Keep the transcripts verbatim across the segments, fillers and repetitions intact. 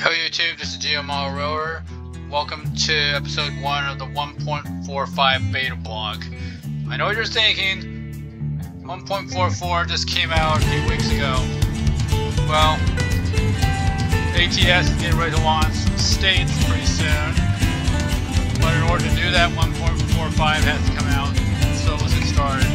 Yo YouTube, this is Geomodel Rower. Welcome to episode one of the one point four five beta blog. I know what you're thinking, one point four four just came out a few weeks ago. Well, A T S is getting ready to launch some states pretty soon. But in order to do that, one point four five has to come out, so let's get started.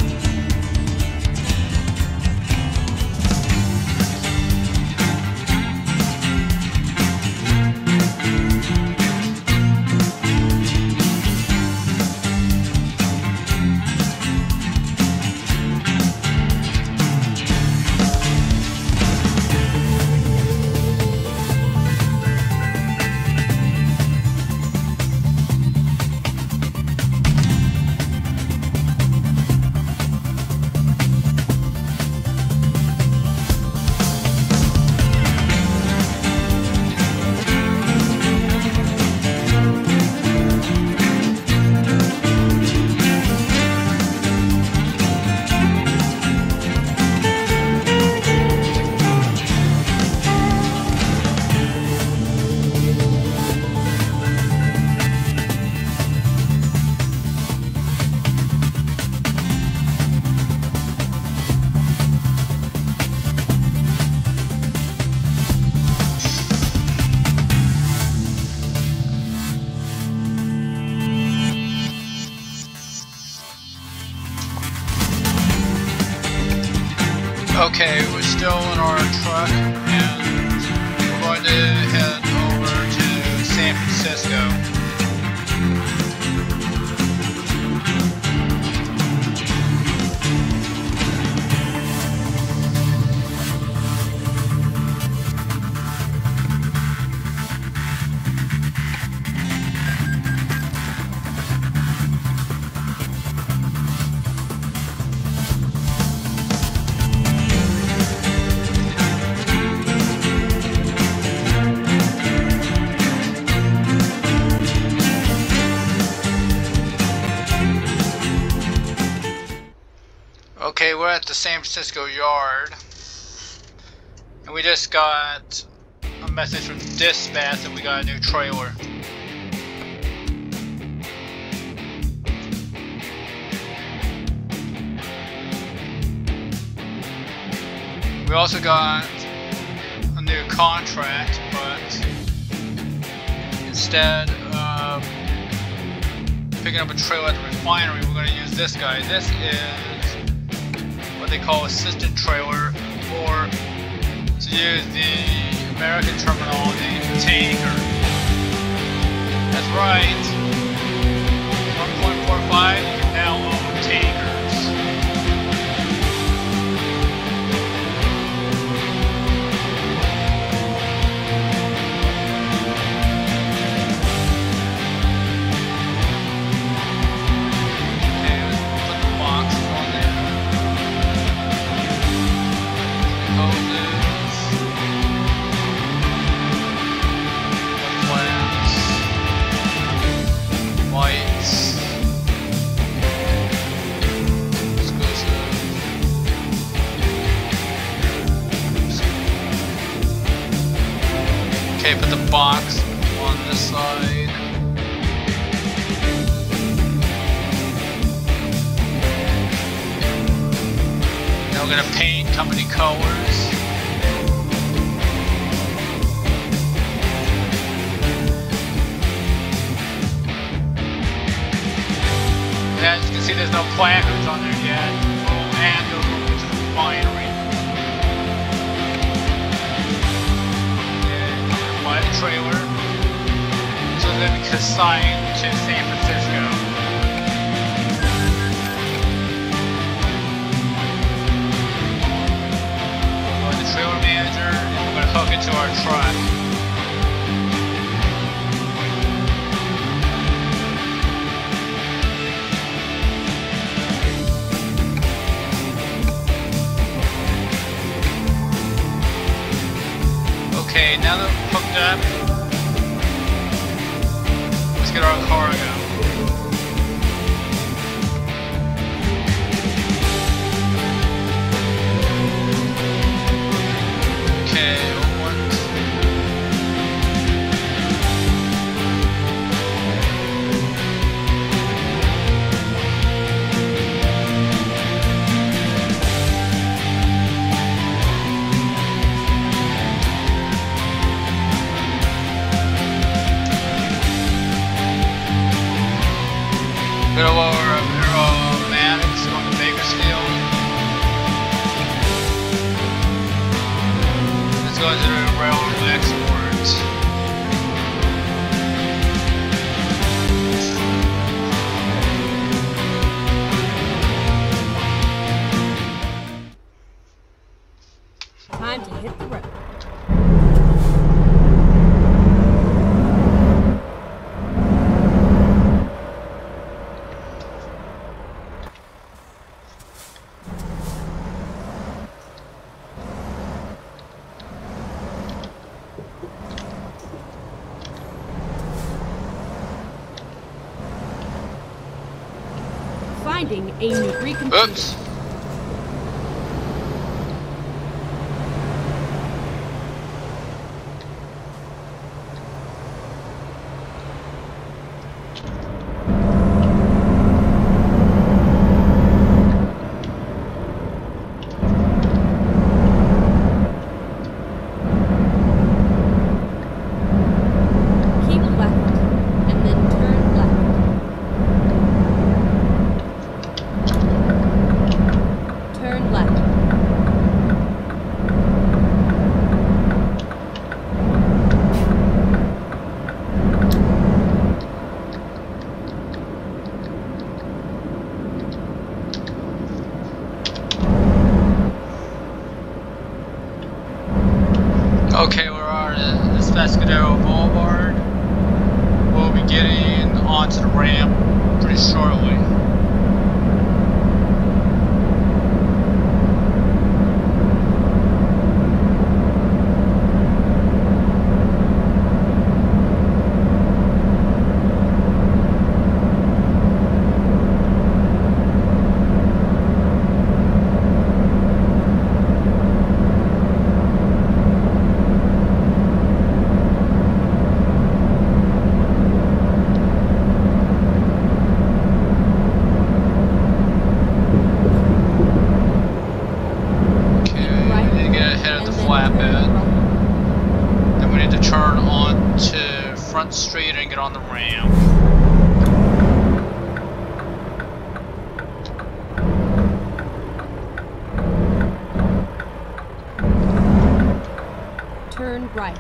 Okay, we're still in our truck and we're going to head over to San Francisco. Okay, we're at the San Francisco yard, and we just got a message from dispatch that we got a new trailer. We also got a new contract, but instead of picking up a trailer at the refinery, we're going to use this guy. This is what they call assistant trailer, or to use the American terminology, tanker. That's right, one point four five, you can now own tankers. Okay, let's put the box on there. Okay, put the box on this side. Now we're gonna paint company colors. And as you can see, there's no placards on there yet. We'll add those to the refinery. Buy the trailer so that we can assign to San Francisco. We'll go to the trailer manager and we're going to hook it to our truck. Okay, now that we're hooked up, let's get our cargo. Okay, one, two, go to the railroad exports. Time to hit the road. Finding a new recomputer. Oops. Okay, we're on this Pescadero Boulevard. We'll be getting onto the ramp pretty shortly. Street and get on the ramp. Turn right.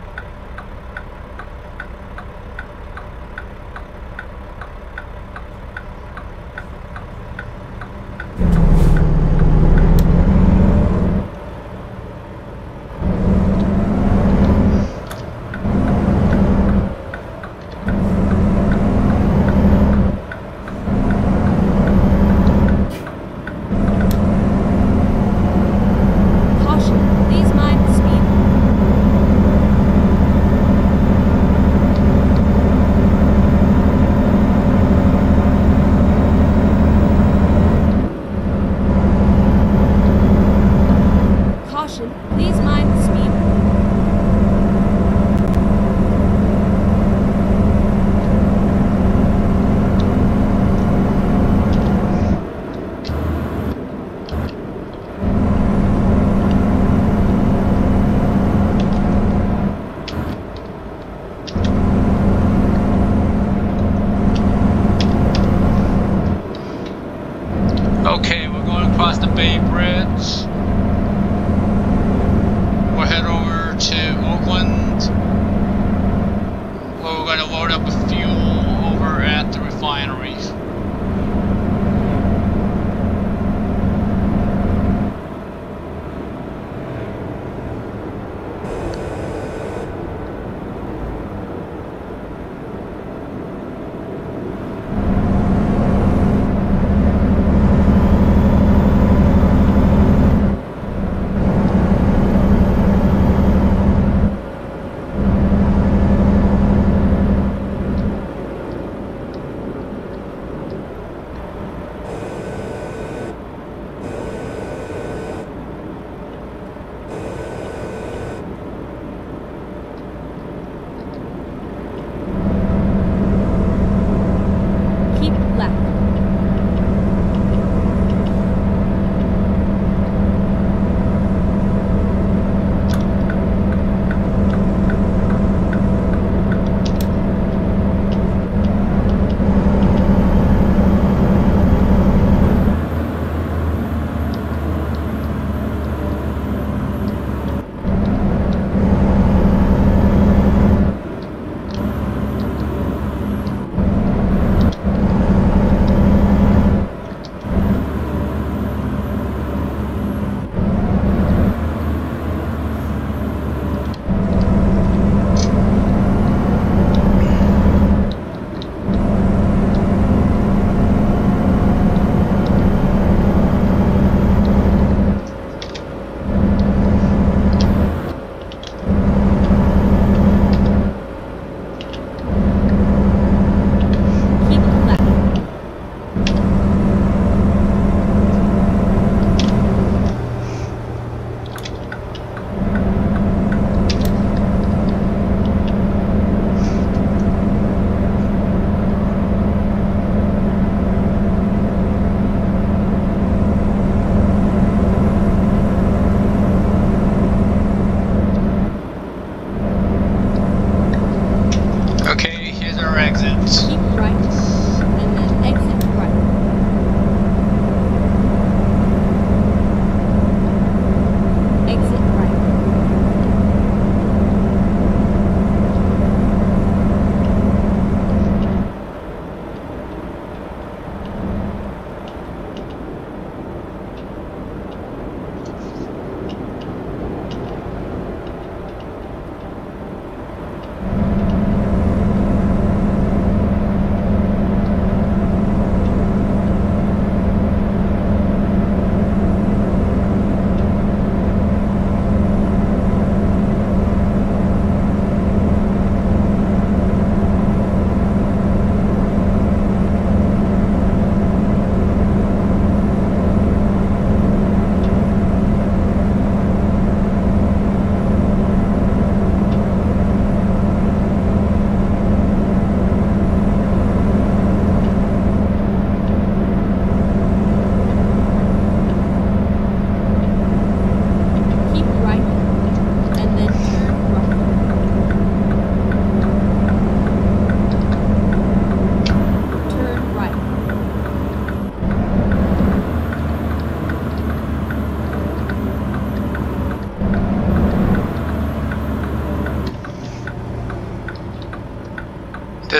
Okay, we're going across the Bay Bridge. We'll head over to Oakland, where we're going to load up with fuel over at the refinery.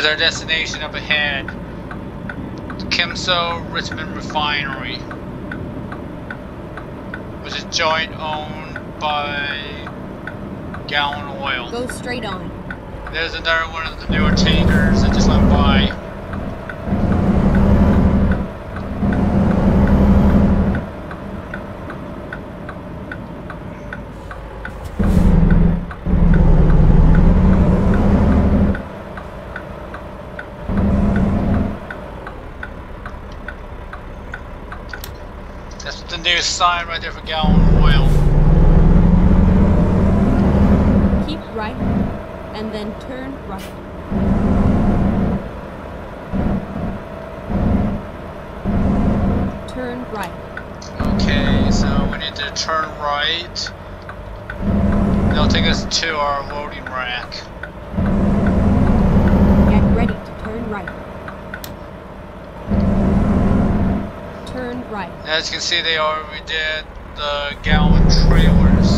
There's our destination up ahead. The Kimso Richmond Refinery, which is joint owned by Gallon Oil. Go straight on. There's another one of the newer tankers that just went by. That's the new sign right there for Gallon Oil. Keep right, and then turn right. Turn right. Okay, so we need to turn right. That'll take us to our loading rack. Get ready to turn right. Turn right. As you can see, they already did the gallon trailers.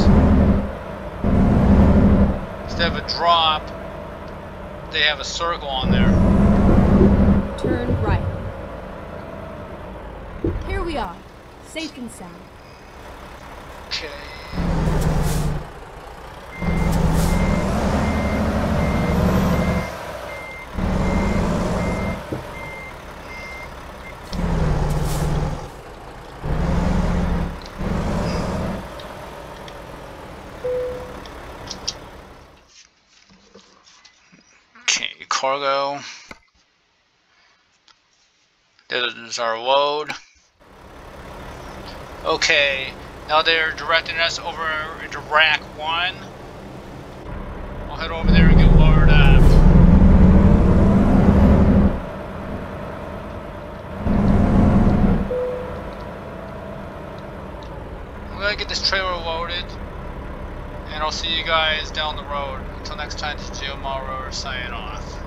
Instead of a drop, they have a circle on there. Turn right. Here we are, safe and sound. Okay. Okay, cargo. This is our load. Okay, now they're directing us over into rack one. I'll head over there and get loaded up. I'm gonna get this trailer loaded, and I'll see you guys down the road. Until next time, this is Geo Maro signing off.